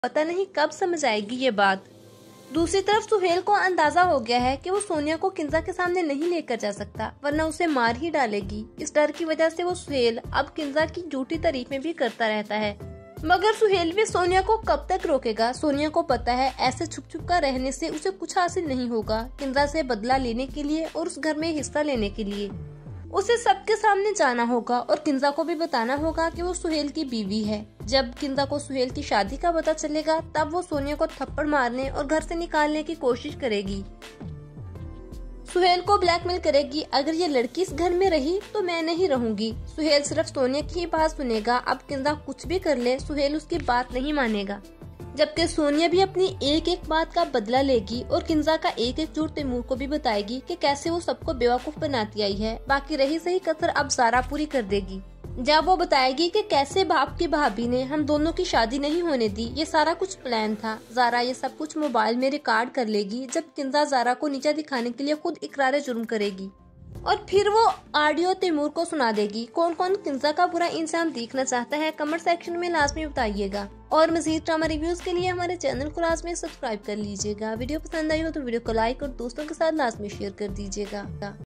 पता नहीं कब समझ आएगी ये बात। दूसरी तरफ सुहेल को अंदाजा हो गया है कि वो सोनिया को किंजा के सामने नहीं लेकर जा सकता, वरना उसे मार ही डालेगी। इस डर की वजह से वो सुहेल अब किंजा की झूठी तारीफें भी करता रहता है। मगर सुहेल भी सोनिया को कब तक रोकेगा। सोनिया को पता है ऐसे छुप छुप कर रहने से उसे कुछ हासिल नहीं होगा। किंजा से बदला लेने के लिए और उस घर में हिस्सा लेने के लिए उसे सबके सामने जाना होगा और किंजा को भी बताना होगा कि वो सुहेल की बीवी है। जब किंजा को सुहेल की शादी का पता चलेगा तब वो सोनिया को थप्पड़ मारने और घर से निकालने की कोशिश करेगी। सुहेल को ब्लैकमेल करेगी, अगर ये लड़की इस घर में रही तो मैं नहीं रहूंगी। सुहेल सिर्फ सोनिया की ही बात सुनेगा। अब किंजा कुछ भी कर ले, सुहेल उसकी बात नहीं मानेगा। जबकि सोनिया भी अपनी एक एक बात का बदला लेगी और किंजा का एक एक झूठ तैमूर को भी बताएगी कि कैसे वो सबको बेवकूफ बनाती आई है। बाकी रही सही कसर अब ज़ारा पूरी कर देगी, जब वो बताएगी कि कैसे बाप की भाभी ने हम दोनों की शादी नहीं होने दी। ये सारा कुछ प्लान था। ज़ारा ये सब कुछ मोबाइल में रिकॉर्ड कर लेगी। जब किंजा ज़ारा को नीचा दिखाने के लिए खुद इकरार जुर्म करेगी और फिर वो ऑडियो तैमूर को सुना देगी। कौन कौन किंजा का बुरा इंसान देखना चाहता है कमेंट सेक्शन में लाजमी बताइएगा। और मजीद ड्रामा रिव्यूज के लिए हमारे चैनल को लाजमी सब्सक्राइब कर लीजिएगा। वीडियो पसंद आई हो तो वीडियो को लाइक और दोस्तों के साथ लाजमी शेयर कर दीजिएगा।